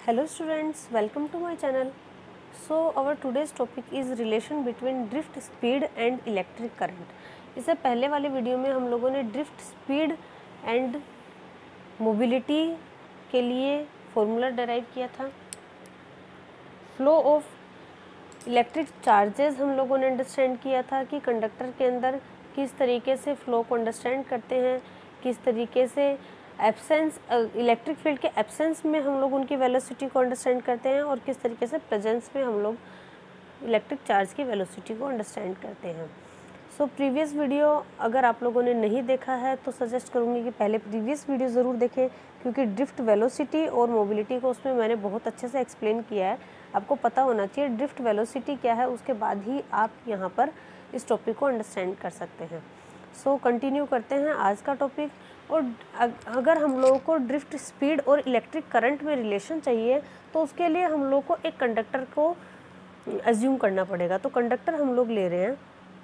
Hello students, welcome to my channel. So our today's topic is relation between drift speed and electric current. इससे पहले वाले video में हम लोगों ने ड्रिफ्ट स्पीड एंड मोबिलिटी के लिए फॉर्मूला डेराइव किया था। फ्लो ऑफ इलेक्ट्रिक चार्जेस हम लोगों ने अंडरस्टैंड किया था कि कंडक्टर के अंदर किस तरीके से फ्लो को अंडरस्टैंड करते हैं, किस तरीके से एब्सेंस इलेक्ट्रिक फील्ड के एब्सेंस में हम लोग उनकी वेलोसिटी को अंडरस्टैंड करते हैं और किस तरीके से प्रेजेंस में हम लोग इलेक्ट्रिक चार्ज की वेलोसिटी को अंडरस्टैंड करते हैं। सो प्रीवियस वीडियो अगर आप लोगों ने नहीं देखा है तो सजेस्ट करूँगी कि पहले प्रीवियस वीडियो ज़रूर देखें, क्योंकि ड्रिफ्ट वेलोसिटी और मोबिलिटी को उसमें मैंने बहुत अच्छे से एक्सप्लेन किया है। आपको पता होना चाहिए ड्रिफ्ट वेलोसिटी क्या है, उसके बाद ही आप यहाँ पर इस टॉपिक को अंडरस्टैंड कर सकते हैं। सो कंटिन्यू करते हैं आज का टॉपिक। और अगर हम लोगों को ड्रिफ्ट स्पीड और इलेक्ट्रिक करंट में रिलेशन चाहिए तो उसके लिए हम लोग को एक कंडक्टर को एज्यूम करना पड़ेगा। तो कंडक्टर हम लोग ले रहे हैं,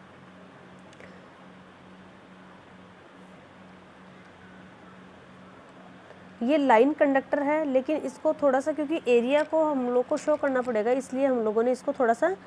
ये लाइन कंडक्टर है, लेकिन इसको थोड़ा सा क्योंकि एरिया को हम लोग को शो करना पड़ेगा इसलिए हम लोगों ने इसको थोड़ा सा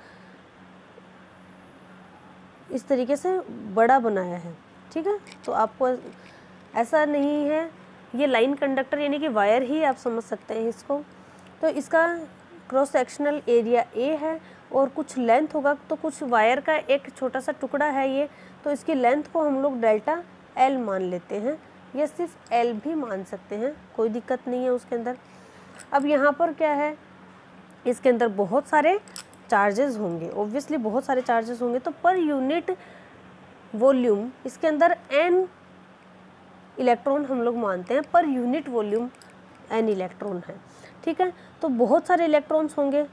इस तरीके से बड़ा बनाया है। ठीक है, तो आपको ऐसा नहीं है, ये लाइन कंडक्टर यानी कि वायर ही आप समझ सकते हैं इसको। तो इसका क्रॉस सेक्शनल एरिया ए है और कुछ लेंथ होगा, तो कुछ वायर का एक छोटा सा टुकड़ा है ये, तो इसकी लेंथ को हम लोग डेल्टा एल मान लेते हैं, या सिर्फ एल भी मान सकते हैं, कोई दिक्कत नहीं है उसके अंदर। अब यहाँ पर क्या है, इसके अंदर बहुत सारे चार्जेस होंगे, ऑब्वियसली बहुत सारे चार्जेस होंगे, तो पर यूनिट वॉल्यूम इसके अंदर एन इलेक्ट्रॉन हम लोग मानते हैं, per unit volume an electron है। ठीक है, तो बहुत सारे इलेक्ट्रॉन्स होंगे।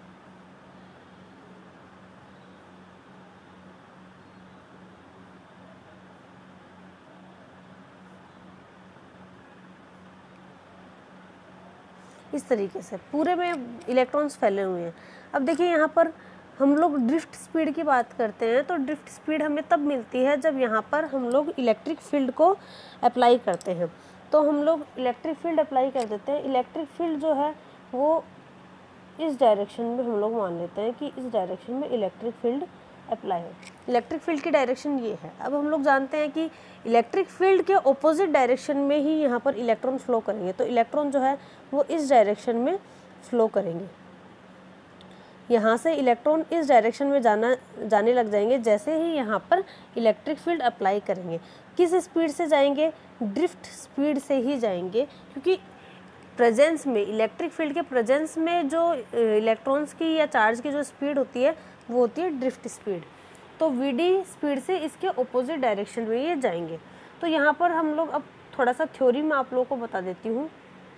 इस तरीके से पूरे में इलेक्ट्रॉन्स फैले हुए हैं। अब देखिए यहाँ पर हम लोग ड्रिफ्ट स्पीड की बात करते हैं, तो ड्रिफ्ट स्पीड हमें तब मिलती है जब यहाँ पर हम लोग इलेक्ट्रिक फील्ड को अप्लाई करते हैं। तो हम लोग इलेक्ट्रिक फील्ड अप्लाई कर देते हैं। इलेक्ट्रिक फील्ड जो है वो इस डायरेक्शन में हम लोग मान लेते हैं कि इस डायरेक्शन में इलेक्ट्रिक फील्ड अप्लाई है। इलेक्ट्रिक फील्ड की डायरेक्शन ये है। अब हम लोग जानते हैं कि इलेक्ट्रिक फील्ड के ऑपोजिट डायरेक्शन में ही यहाँ पर इलेक्ट्रॉन फ्लो करेंगे, तो इलेक्ट्रॉन जो है वो इस डायरेक्शन में फ्लो करेंगे। यहाँ से इलेक्ट्रॉन इस डायरेक्शन में जाने लग जाएंगे जैसे ही यहाँ पर इलेक्ट्रिक फील्ड अप्लाई करेंगे। किस स्पीड से जाएंगे? ड्रिफ्ट स्पीड से ही जाएंगे, क्योंकि प्रेजेंस में इलेक्ट्रिक फील्ड के प्रेजेंस में जो इलेक्ट्रॉन्स की या चार्ज की जो स्पीड होती है वो होती है ड्रिफ्ट स्पीड। तो वीडी स्पीड से इसके ऑपोजिट डायरेक्शन में ये जाएंगे। तो यहाँ पर हम लोग अब थोड़ा सा थ्योरी में आप लोगों को बता देती हूँ।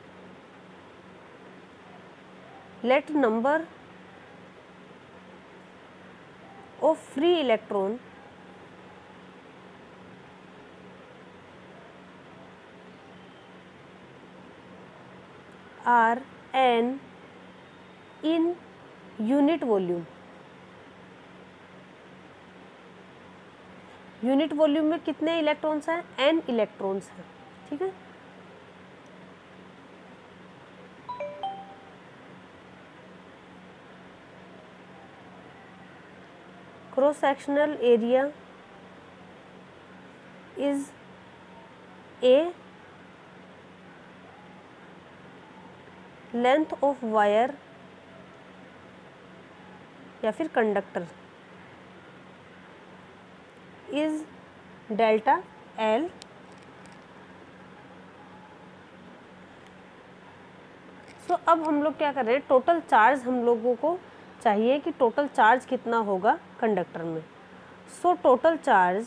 Let number of free electron are n in unit volume। Unit volume में कितने इलेक्ट्रॉन्स हैं? n इलेक्ट्रॉन्स हैं। ठीक है, cross sectional area is A, length of wire या फिर conductor is delta L. So अब हम लोग क्या कर रहे हैं, टोटल चार्ज हम लोगों को चाहिए कि टोटल चार्ज कितना होगा कंडक्टर में। So total charge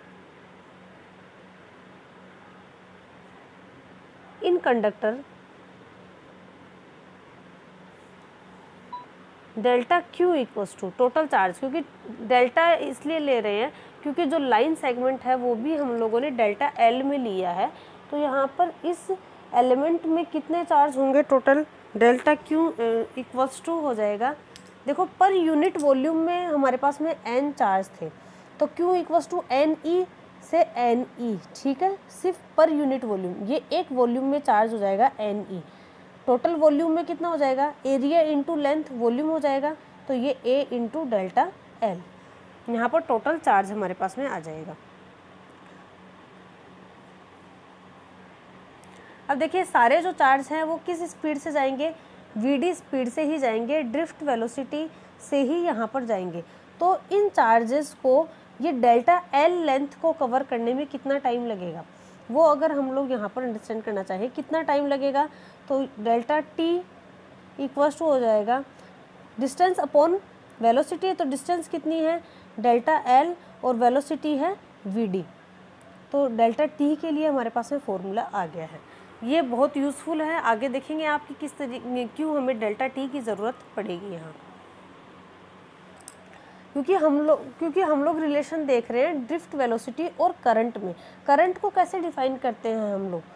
in conductor delta Q equals to total charge, क्योंकि डेल्टा इसलिए ले रहे हैं क्योंकि जो लाइन सेगमेंट है वो भी हम लोगों ने डेल्टा एल में लिया है। तो यहाँ पर इस एलिमेंट में कितने चार्ज होंगे total, delta Q equals to हो जाएगा। देखो पर यूनिट वॉल्यूम में हमारे पास में n चार्ज थे, तो Q equals to N E से एन ई। ठीक है, सिर्फ पर यूनिट वॉल्यूम, ये एक वॉल्यूम में चार्ज हो जाएगा एन ई। टोटल वॉल्यूम में कितना हो जाएगा, एरिया इंटू लेंथ वॉल्यूम हो जाएगा, तो ये ए इंटू डेल्टा एल, यहाँ पर टोटल चार्ज हमारे पास में आ जाएगा। अब देखिए सारे जो चार्ज हैं वो किस स्पीड से जाएंगे, वीडी स्पीड से ही जाएंगे, ड्रिफ्ट वेलोसिटी से ही यहाँ पर जाएंगे। तो इन चार्जेस को ये डेल्टा एल लेंथ को कवर करने में कितना टाइम लगेगा, वो अगर हम लोग यहाँ पर अंडरस्टैंड करना चाहें कितना टाइम लगेगा, तो डेल्टा टी इक्वल्स टू हो जाएगा डिस्टेंस अपॉन वेलोसिटी। तो डिस्टेंस कितनी है, डेल्टा एल, और वेलोसिटी है वी डी। तो डेल्टा टी के लिए हमारे पास में फॉर्मूला आ गया है। ये बहुत यूज़फुल है, आगे देखेंगे आपकी किस तरीके क्यों हमें डेल्टा टी की ज़रूरत पड़ेगी यहाँ, क्योंकि हम लोग रिलेशन देख रहे हैं ड्रिफ्ट वेलोसिटी और करंट में। करंट को कैसे डिफाइन करते हैं हम लोग,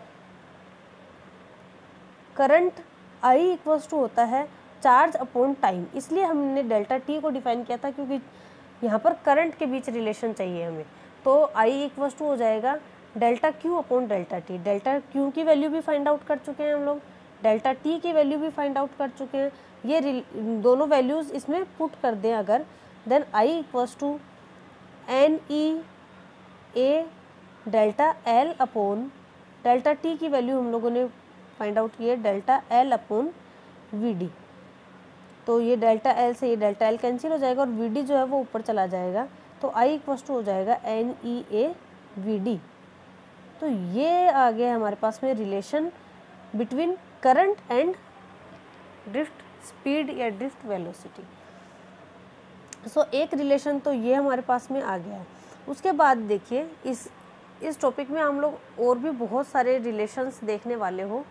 करंट आई इक्वल्स टू होता है चार्ज अपॉन टाइम, इसलिए हमने डेल्टा टी को डिफाइन किया था क्योंकि यहाँ पर करंट के बीच रिलेशन चाहिए हमें। तो आई इक्वल्स टू हो जाएगा delta Q upon delta T. Delta Q की वैल्यू भी फाइंड आउट कर चुके हैं हम लोग, डेल्टा टी की वैल्यू भी फाइंड आउट कर चुके हैं। ये दोनों वैल्यूज़ इसमें पुट कर दें अगर, then I equals to N E A delta L upon delta T की वैल्यू हम लोगों ने फाइंड आउट की है delta L upon V D. तो ये डेल्टा एल से ये डेल्टा एल कैंसिल हो जाएगा और वी डी जो है वो ऊपर चला जाएगा, तो आई इक्वल्स टू हो जाएगा N E A V D. तो ये आ गया हमारे पास में relation between current and drift speed या ड्रिफ्ट वेलोसिटी। सो एक रिलेशन तो ये हमारे पास में आ गया है। उसके बाद देखिए इस टॉपिक में हम लोग और भी बहुत सारे रिलेशंस देखने वाले हो।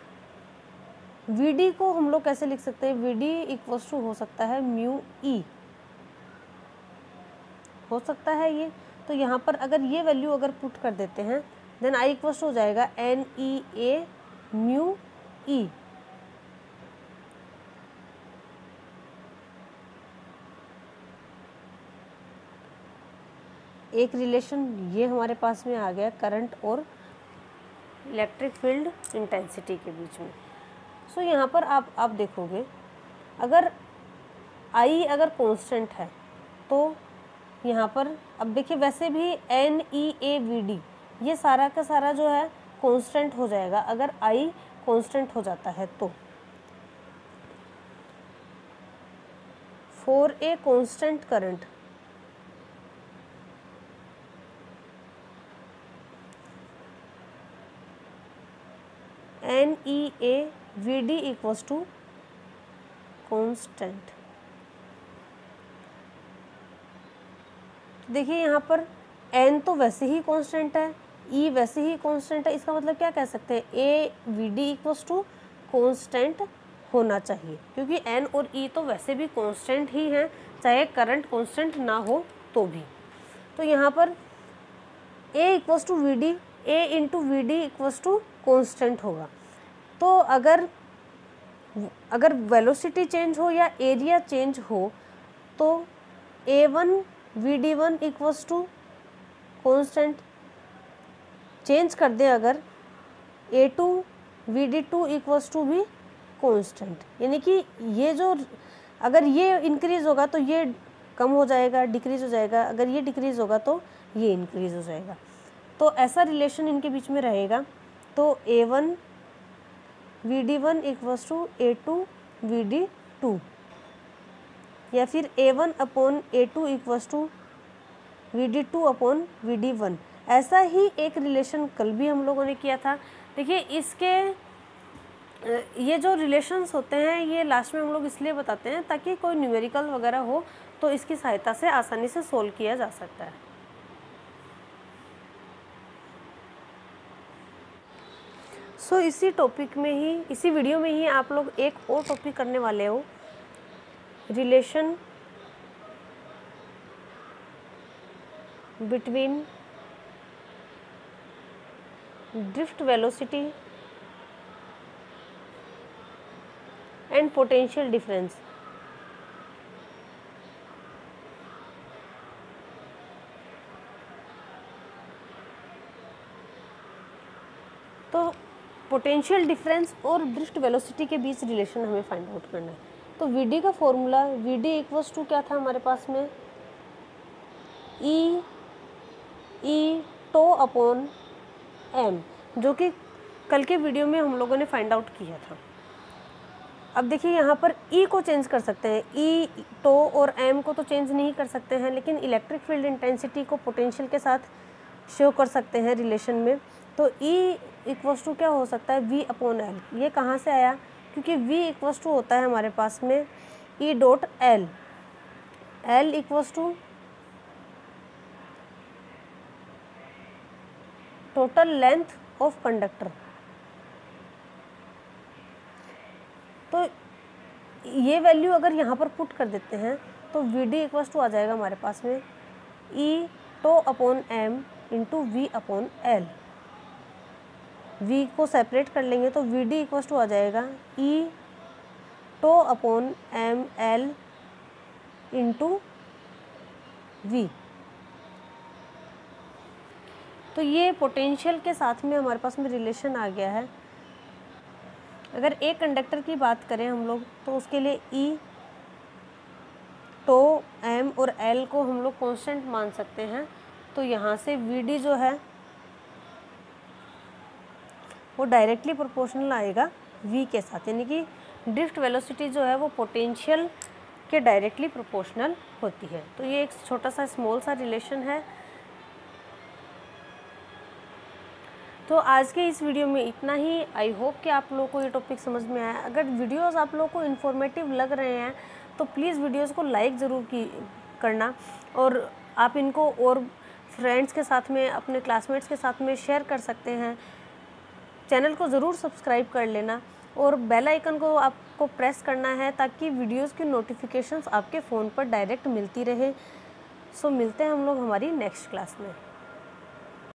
वी को हम लोग कैसे लिख सकते हैं, वी डी इक्वल्स टू हो सकता है म्यू ई, हो सकता है ये। तो यहाँ पर अगर ये वैल्यू अगर पुट कर देते हैं देन आई इक्वल्स टू हो जाएगा एन ई ए म्यू ई। एक रिलेशन ये हमारे पास में आ गया करंट और इलेक्ट्रिक फील्ड इंटेंसिटी के बीच में। सो यहाँ पर आप देखोगे अगर आई अगर कांस्टेंट है तो यहाँ पर अब देखिए वैसे भी N E A V D ये सारा का सारा जो है कांस्टेंट हो जाएगा अगर आई कांस्टेंट हो जाता है तो। For a constant current N E A V D equals to constant. देखिए यहाँ पर n तो वैसे ही कांस्टेंट है, e वैसे ही कांस्टेंट है, इसका मतलब क्या कह सकते हैं A V D equals to constant होना चाहिए, क्योंकि n और e तो वैसे भी कांस्टेंट ही हैं चाहे करंट कांस्टेंट ना हो तो भी। तो यहाँ पर a equals to V D, A into V D equals to constant होगा। तो अगर वेलोसिटी चेंज हो या एरिया चेंज हो तो a1 vd1 equals to constant, change कर दें अगर a2 vd2 इक्वल्स टू भी कांस्टेंट, यानी कि ये जो अगर ये इंक्रीज होगा तो ये कम हो जाएगा, डिक्रीज हो जाएगा, अगर ये डिक्रीज होगा तो ये इंक्रीज हो जाएगा। तो ऐसा रिलेशन इनके बीच में रहेगा। तो a1 vd1 equals to a2 vd2 या फिर a1 upon a2 equals to vd2 upon vd1। ऐसा ही एक रिलेशन कल भी हम लोगों ने किया था। देखिए इसके ये जो रिलेशंस होते हैं ये लास्ट में हम लोग इसलिए बताते हैं ताकि कोई न्यूमेरिकल वगैरह हो तो इसकी सहायता से आसानी से सोल्व किया जा सकता है। सो इसी टॉपिक में ही, इसी वीडियो में ही आप लोग एक और टॉपिक करने वाले हो, relation between drift velocity and potential difference. तो पोटेंशियल डिफरेंस और ड्रिफ्ट वेलोसिटी के बीच रिलेशन हमें फाइंड आउट करना है। तो वी का फॉर्मूला वी इक्वल्स टू क्या था हमारे पास में, ई टो अपॉन एम, जो कि कल के वीडियो में हम लोगों ने फाइंड आउट किया था। अब देखिए यहाँ पर ई को चेंज कर सकते हैं, ई टो और एम को तो चेंज नहीं कर सकते हैं, लेकिन इलेक्ट्रिक फील्ड इंटेंसिटी को पोटेंशियल के साथ शो कर सकते हैं रिलेशन में। तो ई इक्वल्स टू क्या हो सकता है, वी अपॉन एल। ये कहाँ से आया, क्योंकि वी इक्वल्स टू होता है हमारे पास में E dot L, L equals to total length of conductor. तो ये वैल्यू अगर यहाँ पर पुट कर देते हैं तो वी डी इक्वल्स टू आ जाएगा हमारे पास में E tau upon M into V upon L. V को सेपरेट कर लेंगे तो वी डी इक्वल्स टू आ जाएगा E tau upon M L into V. तो ये पोटेंशियल के साथ में हमारे पास में रिलेशन आ गया है। अगर एक कंडक्टर की बात करें हम लोग तो उसके लिए ई टो एम और एल को हम लोग कांस्टेंट मान सकते हैं। तो यहाँ से वी डी जो है वो डायरेक्टली प्रोपोर्शनल आएगा वी के साथ, यानी कि ड्रिफ्ट वेलोसिटी जो है वो पोटेंशियल के डायरेक्टली प्रोपोर्शनल होती है। तो ये एक छोटा सा स्मॉल सा रिलेशन है। तो आज के इस वीडियो में इतना ही। आई होप कि आप लोगों को ये टॉपिक समझ में आया। अगर वीडियोस आप लोगों को इन्फॉर्मेटिव लग रहे हैं तो प्लीज़ वीडियोस को लाइक ज़रूर करना, और आप इनको और फ्रेंड्स के साथ में, अपने क्लासमेट्स के साथ में शेयर कर सकते हैं। चैनल को ज़रूर सब्सक्राइब कर लेना और बेल आइकन को आपको प्रेस करना है ताकि वीडियोस की नोटिफिकेशंस आपके फ़ोन पर डायरेक्ट मिलती रहे। सो मिलते हैं हम लोग हमारी नेक्स्ट क्लास में।